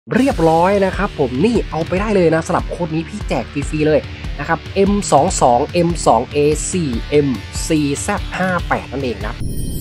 เรียบร้อยนะครับผมนี่เอาไปได้เลยนะสำหรับโค้ดนี้พี่แจกฟรีๆเลยนะครับ M22 M2A4 MCZ58 นั่นเองนะ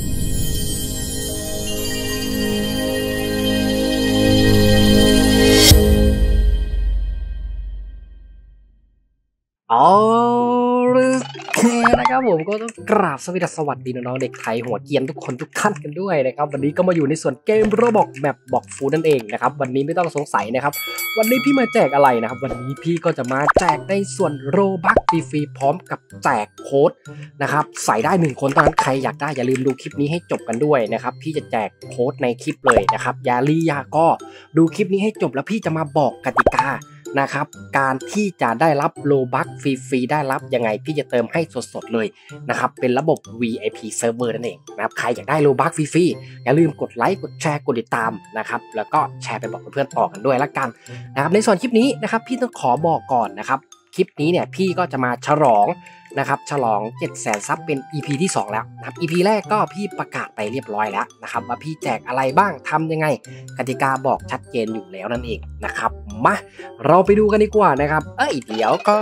โอเคนะครับผมก็ต้องกราบสวัสดีน้องๆเด็กไทยหัวเกียนทุกคนทุกท่านกันด้วยนะครับวันนี้ก็มาอยู่ในส่วนเกมโรบอกแบบบอกฟูนั่นเองนะครับวันนี้ไม่ต้องสงสัยนะครับวันนี้พี่มาแจกอะไรนะครับวันนี้พี่ก็จะมาแจกในส่วนโรบัคฟรีๆพร้อมกับแจกโค้ดนะครับใส่ได้1คนตอนนั้นใครอยากได้อย่าลืมดูคลิปนี้ให้จบกันด้วยนะครับพี่จะแจกโค้ดในคลิปเลยนะครับอย่าลียาก็ดูคลิปนี้ให้จบแล้วพี่จะมาบอกกติกานะครับการที่จะได้รับโลบัคฟรีๆได้รับยังไงพี่จะเติมให้สดๆเลยนะครับเป็นระบบ VIP Server นั่นเองนะครับใครอยากได้โลบัคฟรีๆอย่าลืมกดไลค์กดแชร์กดติดตามนะครับแล้วก็แชร์ไปบอกเพื่อนๆต่อกันด้วยละกันนะครับในส่วนคลิปนี้นะครับพี่ต้องขอบอกก่อนนะครับคลิปนี้เนี่ยพี่ก็จะมาฉลองนะครับฉลอง 700,000 ซับเป็น EP ที่2แล้วนะครับ EP แรกก็พี่ประกาศไปเรียบร้อยแล้วนะครับว่าพี่แจกอะไรบ้างทำยังไงกติกาบอกชัดเจนอยู่แล้วนั่นเองนะครับมาเราไปดูกันดีกว่านะครับเดี๋ยวก่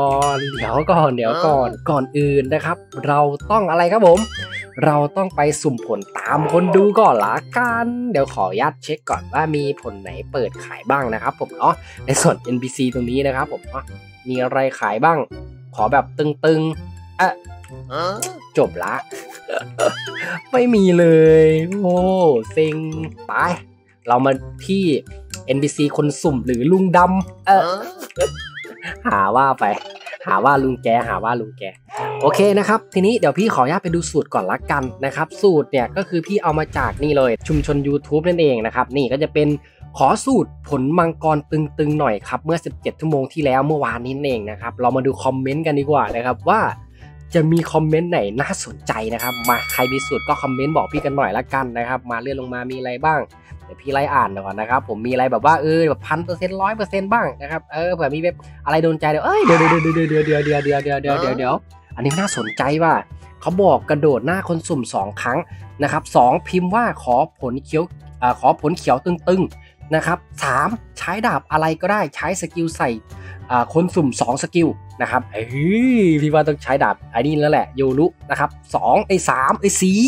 อนอื่นนะครับเราต้องอะไรครับผมเราต้องไปสุ่มผลตามคนดูก่อนละกันเดี๋ยวขออนุญาตเช็คก่อนว่ามีผลไหนเปิดขายบ้างนะครับผมในส่วน NPC ตรงนี้นะครับผมมีอะไรขายบ้างขอแบบตึงๆจบละ ไม่มีเลยโอ้เซ็งไปเรามาที่ NPC คนสุ่มหรือลุงดำหาว่าลุงแกโอเคนะครับทีนี้เดี๋ยวพี่ขออนุญาตไปดูสูตรก่อนละกันนะครับสูตรเนี่ยก็คือพี่เอามาจากนี่เลยชุมชน YouTube นั่นเองนะครับนี่ก็จะเป็นขอสูตรผลมังกรตึงๆหน่อยครับเมื่อ17ชั่วโมงที่แล้วเมื่อวานนี้เองนะครับเรามาดูคอมเมนต์กันดีกว่านะครับว่าจะมีคอมเมนต์ไหนน่าสนใจนะครับมาใครมีสูตรก็คอมเมนต์บอกพี่กันหน่อยละกันนะครับมาเลื่อนลงมามีอะไรบ้างเดี๋ยวพี่ไล่อ่านก่อนนะครับผมมีอะไรแบบว่าแบบ1,000% 100%บ้างนะครับเผื่อมีแบบอะไรโดนใจเดี๋ยวเดี๋ยวอันนี้น่าสนใจว่าเขาบอกกระโดดหน้าคนสุ่ม2ครั้งนะครับ2พิมพ์ว่าขอผลเขียวตึงๆนะครับ3ใช้ดาบอะไรก็ได้ใช้สกิลใส่คนสุ่ม2สกิลนะครับพี่ว่าต้องใช้ดาบไอ้นี่แล้วแหละโยรุนะครับ3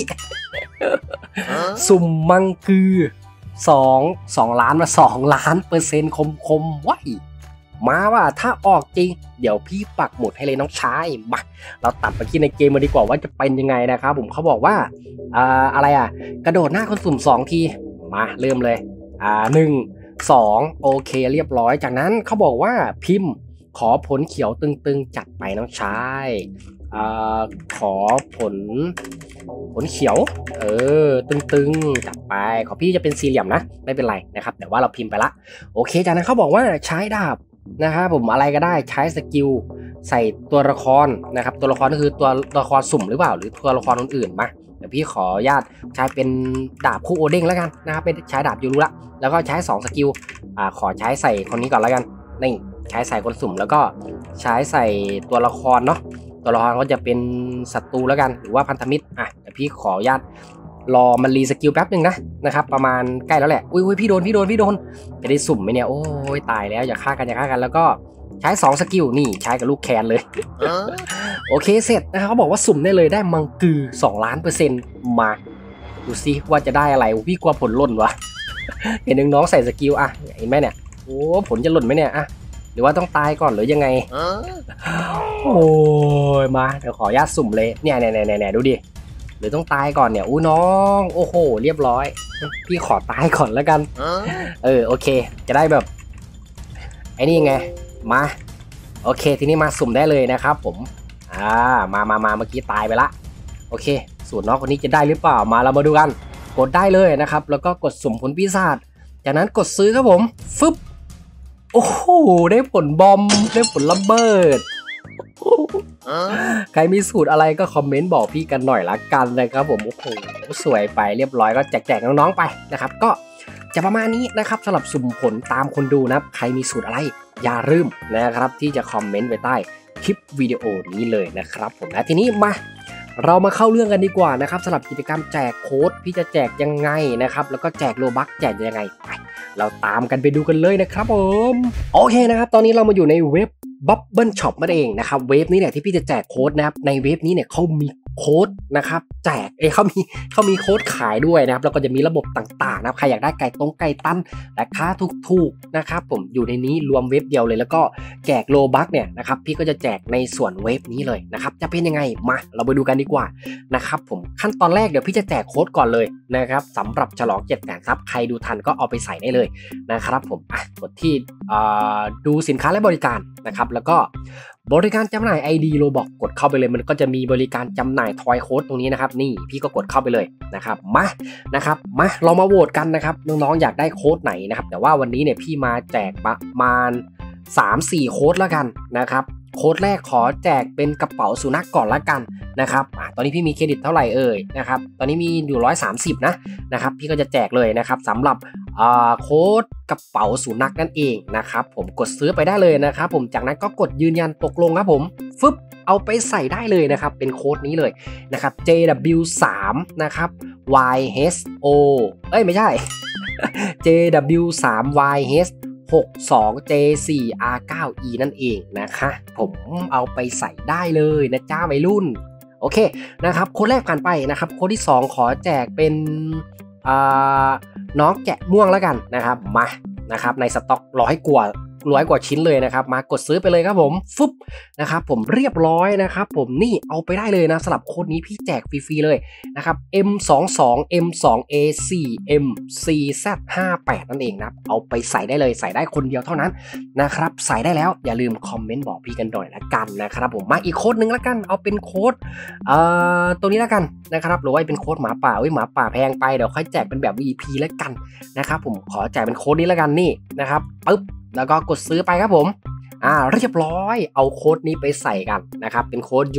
4สุ่มมังกือ2 ล้านมา2 ล้าน%คมไว้มาว่าถ้าออกจริงเดี๋ยวพี่ปักหมุดให้เลยน้องชายมาเราตัดไปที่ในเกมมาดีกว่าว่าจะเป็นยังไงนะครับผมเขาบอกว่าอะไรกระโดดหน้าคนสุ่ม2ทีมาเริ่มเลย1 2โอเคเรียบร้อยจากนั้นเขาบอกว่าพิมพ์ขอผลเขียวตึงๆจัดไปน้องชายขอผลเขียวตึงๆจัดไปขอพี่จะเป็นสี่เหลี่ยมนะไม่เป็นไรนะครับแต่ว่าเราพิมพ์ไปละโอเคจากนั้นเขาบอกว่าใช้ดาบนะครับผมอะไรก็ได้ใช้สกิลใส่ตัวละครนะครับตัวละครก็คือตัวละครสุ่มหรือเปล่าหรือตัวละครอื่นๆมาเดี๋ยวพี่ขออนุญาตใช้เป็นดาบคู่โอเด้งแล้วกันนะครับเป็นใช้ดาบยูรุละแล้วก็ใช้2สกิลขอใช้ใส่คนนี้ก่อนแล้วกันนี่ใช้ใส่คนสุ่มแล้วก็ใช้ใส่ตัวละครเนาะตัวละครก็จะเป็นศัตรูแล้วกันหรือว่าพันธมิตรเดี๋ยวพี่ขออนุญาตรอมันรีสกิลแป๊บนึงนะครับประมาณใกล้แล้วแหละอุ้ยพี่โดนจะได้สุ่มไหมเนี่ยโอ้ยตายแล้วอย่าฆ่ากันแล้วก็ใช้2สกิลนี่ใช้กับลูกแคนเลยโอเคเสร็จนะครับเขาบอกว่าสุ่มได้เลยได้มังกือ2 ล้าน%มาดูซิว่าจะได้อะไรพี่กลัวผลหล่นวะเห็นน้องๆใส่สกิลเห็นไหมเนี่ยโอ้ผลจะหล่นไหมเนี่ยหรือว่าต้องตายก่อนหรือยังไงโอ้ยมาเดี๋ยวขออนุญาตสุ่มเลยเนี่ยดูดิหรือต้องตายก่อนเนี่ยน้องโอ้โหเรียบร้อยพี่ขอตายก่อนแล้วกันโอเคจะได้แบบไอ้นี่ไงมาโอเคทีนี้มาสุ่มได้เลยนะครับผมมาเมื่อกี้ตายไปละโอเคสูตรน้องคนนี้จะได้หรือเปล่ามาเรามาดูกันกดได้เลยนะครับแล้วก็กดสุ่มผลปีศาจจากนั้นกดซื้อครับผมฟึบโอ้โหได้ผลบอมได้ผลระเบิดใครมีสูตรอะไรก็คอมเมนต์บอกพี่กันหน่อยละกันนะครับผมโอ้โหสวยไปเรียบร้อยก็แจกน้องๆไปนะครับก็จะประมาณนี้นะครับสำหรับสุ่มผลตามคนดูนะใครมีสูตรอะไรอย่าลืมนะครับที่จะคอมเมนต์ไว้ใต้คลิปวิดีโอนี้เลยนะครับผมนะทีนี้มาเรามาเข้าเรื่องกันดีกว่านะครับสำหรับกิจกรรมแจกโค้ดพี่จะแจกยังไงนะครับแล้วก็แจกโลบัคแจกยังไงไปเราตามกันไปดูกันเลยนะครับผมโอเคนะครับตอนนี้เรามาอยู่ในเว็บ Bubble Shop นั่นเองนะครับเว็บนี้เนี่ยที่พี่จะแจกโค้ดนะครับในเว็บนี้เนี่ยเขามีโค้ดนะครับแจกเขามีโค้ดขายด้วยนะครับแล้วก็จะมีระบบต่างๆนะครับใครอยากได้ไก่ตันราคาถูกๆนะครับผมอยู่ในนี้รวมเว็บเดียวเลยแล้วก็แจกโลบัคเนี่ยนะครับพี่ก็จะแจกในส่วนเว็บนี้เลยนะครับจะเป็นยังไงมาเราไปดูกันดีกว่านะครับผมขั้นตอนแรกเดี๋ยวพี่จะแจกโค้ดก่อนเลยนะครับสำหรับฉลอง700,000ซับใครดูทันก็เอาไปใส่ได้เลยนะครับผมกดที่ดูสินค้าและบริการนะครับแล้วก็บริการจำหน่าย ID โลบอกกดเข้าไปเลยมันก็จะมีบริการจำหน่ายทอยโค้ดตรงนี้นะครับนี่พี่ก็กดเข้าไปเลยนะครับมาเรามาโหวตกันนะครับน้องๆอยากได้โค้ดไหนนะครับแต่ว่าวันนี้เนี่ยพี่มาแจกประมาณ 3-4 โค้ดแล้วกันนะครับโค้ดแรกขอแจกเป็นกระเป๋าสุนัขก่อนละกันนะครับตอนนี้พี่มีเครดิตเท่าไหร่นะครับตอนนี้มีอยู่130นะครับพี่ก็จะแจกเลยนะครับสำหรับโค้ดกระเป๋าสุนัขนั่นเองนะครับผมกดซื้อไปได้เลยนะครับผมจากนั้นก็กดยืนยันตกลงครับผมฟึบเอาไปใส่ได้เลยนะครับเป็นโค้ดนี้เลยนะครับ JW3 นะครับ YHO ไม่ใช่ JW3YH 62J4R9E นั่นเองนะคะผมเอาไปใส่ได้เลยนะจ้าวัยรุ่นโอเคนะครับโค้ดแรกผ่านไปนะครับโค้ดที่2ขอแจกเป็นน้องแกะม่วงแล้วกันนะครับมานะครับในสต็อกร้อยกว่าชิ้นเลยนะครับมากดซื้อไปเลยครับผมฟึบนะครับผมเรียบร้อยนะครับผมนี่เอาไปได้เลยนะสำหรับโค้ดนี้พี่แจกฟรีๆเลยนะครับ M22M2AC4MCZ58 นั่นเองนะเอาไปใส่ได้เลยใส่ได้คนเดียวเท่านั้นนะครับใส่ได้แล้วอย่าลืมคอมเมนต์บอกพี่กันหน่อยละกันนะครับผมมาอีกโค้ดนึงละกันเอาเป็นโค้ดตัวนี้ละกันนะครับหรือว่าเป็นโค้ดหมาป่าหมาป่าแพงไปเดี๋ยวค่อยแจกเป็นแบบ VIP ละกันนะครับผมขอแจกเป็นโค้ดนี้ละกันนี่นะครับปึ๊บแล้วก็กดซื้อไปครับผมเรียบร้อยเอาโค้ดนี้ไปใส่กันนะครับเป็นโค้ด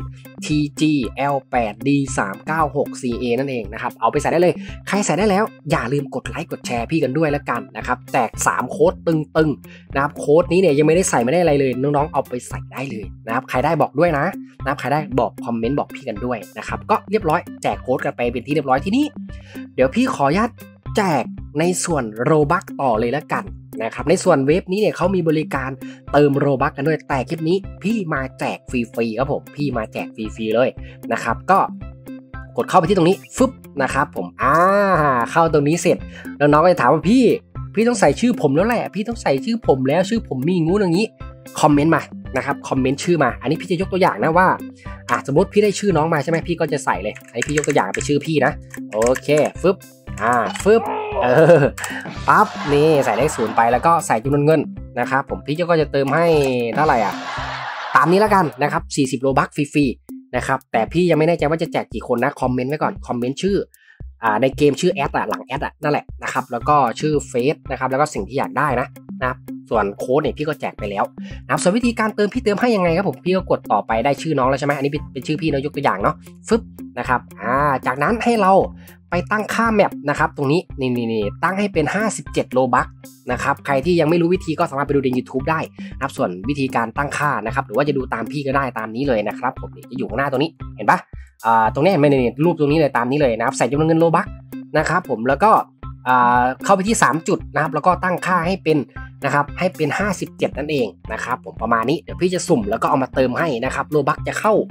UNTGL8D396CA นั่นเองนะครับเอาไปใส่ได้เลยใครใส่ได้แล้วอย่าลืมกดไลค์กดแชร์พี่กันด้วยแล้วกันนะครับแจก3โค้ดตึงๆนะครับโค้ดนี้เนี่ยยังไม่ได้ใส่ไม่ได้อะไรเลยน้องๆเอาไปใส่ได้เลยนะครับใครได้บอกด้วยนะครับใครได้บอกคอมเมนต์บอกพี่กันด้วยนะครับก็เรียบร้อยแจกโค้ดกันไปเป็นที่เรียบร้อยที่นี้เดี๋ยวพี่ขออนุญาตแจกในส่วนโรบัคต่อเลยแล้วกันนะครับในส่วนเว็บนี้เนี่ยเขามีบริการเติมโรบัคกันด้วยแต่คลิปนี้พี่มาแจกฟรีๆครับผมพี่มาแจกฟรีๆเลยนะครับก็กดเข้าไปที่ตรงนี้ฟึบนะครับผมเข้าตรงนี้เสร็จแล้วน้องก็จะถามว่าพี่ต้องใส่ชื่อผมแล้วแหละพี่ต้องใส่ชื่อผมแล้วชื่อผมมีงูอย่างนี้คอมเมนต์มานะครับคอมเมนต์ชื่อมาอันนี้พี่จะยกตัวอย่างนะว่าสมมติพี่ได้ชื่อน้องมาใช่ไหมพี่ก็จะใส่เลยอันนี้พี่ยกตัวอย่างเป็นชื่อพี่นะโอเคฟึบฟึบปั๊บนี่ใส่เลข0ไปแล้วก็ใส่จำนวนเงินนะครับผมพี่ก็จะเติมให้เท่าไหร่ตามนี้แล้วกันนะครับ40โลบัคฟรีๆนะครับแต่พี่ยังไม่แน่ใจว่าจะแจกกี่คนนะคอมเมนต์ไว้ก่อนคอมเมนต์ชื่อในเกมชื่อแอดหลังแอดนั่นแหละนะครับแล้วก็ชื่อเฟซนะครับแล้วก็สิ่งที่อยากได้นะครับส่วนโค้ดเนี่ยพี่ก็แจกไปแล้วนะครับส่วนวิธีการเติมพี่เติมให้ยังไงครับผมพี่ก็กดต่อไปได้ชื่อน้องแล้วใช่ไหมอันนี้เป็นชื่อพี่นะยกตัวอย่างเนาะฟึบนะครับจากนั้นให้เราไปตั้งค่าแมปนะครับตรงนี้นี่ตั้งให้เป็น57โลบัคนะครับใครที่ยังไม่รู้วิธีก็สามารถไปดูใน YouTube ได้นะครับส่วนวิธีการตั้งค่านะครับหรือว่าจะดูตามพี่ก็ได้ตามนี้เลยนะครับผมจะอยู่ข้างหน้าตรงนี้เห็นปะตรงนี้ไม่ในรูปตรงนี้เลยตามนี้เลยนะครับใส่จำนวนเงินโลบัคนะครับผมแล้วก็เข้าไปที่3จุดนะครับแล้วก็ตั้งค่าให้เป็นนะครับให้เป็น57นั่นเองนะครับผมประมาณนี้เดี๋ยวพี่จะสุ่มแล้วก็เอามาเติมให้นะครับโลบัคจะเข้า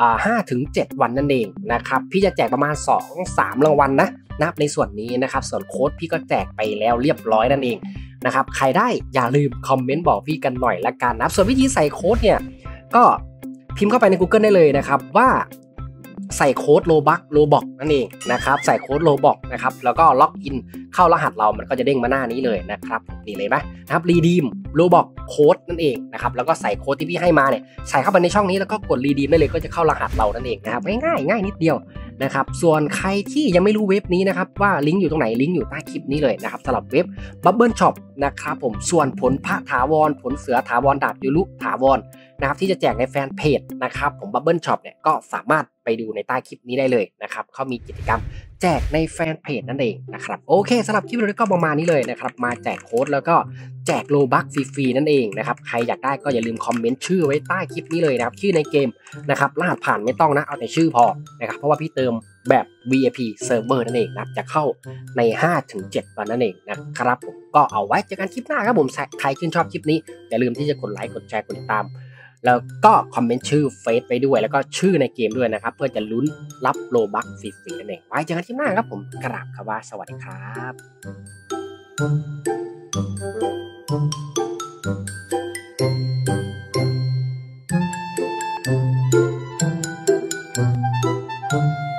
5-7 วันนั่นเองนะครับพี่จะแจกประมาณ 2-3 รางวัลนะครับในส่วนนี้นะครับส่วนโค้ดพี่ก็แจกไปแล้วเรียบร้อยนั่นเองนะครับใครได้อย่าลืมคอมเมนต์บอกพี่กันหน่อยละกันนะส่วนวิธีใส่โค้ดเนี่ยก็พิมพ์เข้าไปใน Google ได้เลยนะครับว่าใส่โค้ดโลบอกนั่นเองนะครับใส่โค้ดโลบอกนะครับแล้วก็ล็อกอินเข้ารหัสเรามันก็จะเด้งมาหน้านี้เลยนะครับนี่เลยไหมนะครับรีดีมโลบอกโค้ดนั่นเองนะครับแล้วก็ใส่โค้ดที่พี่ให้มาเนี่ยใส่เข้าไปในช่องนี้แล้วก็กดรีดีมได้เลยก็จะเข้ารหัสเรานั่นเองนะครับง่ายนิดเดียวนะครับส่วนใครที่ยังไม่รู้เว็บนี้นะครับว่าลิงก์อยู่ตรงไหนลิงก์อยู่ใต้คลิปนี้เลยนะครับสำหรับเว็บ Bubble Shop นะครับผมส่วนผลพระถาวรผลเสือถาวรดาบยุลุถาวรนะครับที่จะแจกในแฟนเพจนะครับผม Bubble Shop เนี่ยก็สามารถไปดูในใต้คลิปนี้ได้เลยนะครับเขามีกิจกรรมแจกในแฟนเพจนั่นเองนะครับโอเคสำหรับคลิปนี้ก็ประมาณนี้เลยนะครับมาแจกโค้ดแล้วก็แจกโลบัคฟรีๆนั่นเองนะครับใครอยากได้ก็อย่าลืมคอมเมนต์ชื่อไว้ใต้คลิปนี้เลยนะครับชื่อในเกมนะครับรหัสผ่านไม่ต้องนะเอาแต่ชื่อพอนะครับเพราะว่าพี่เติมแบบ VIP Server นั่นเองนะครับจะเข้าใน 5-7 วันนั่นเองนะครับผมก็เอาไว้เจอกันคลิปหน้าครับผมใครชื่นชอบคลิปนี้อย่าลืมที่จะกดไลค์กดแชร์กดติดตามแล้วก็คอมเมนต์ชื่อเฟซไปด้วยแล้วก็ชื่อในเกมด้วยนะครับเพื่อจะลุ้นรับโลบัคฟรีๆนั่นเองไว้เจอกันคลิปหน้าครับผมกราบคำว่าสวัสดีครับ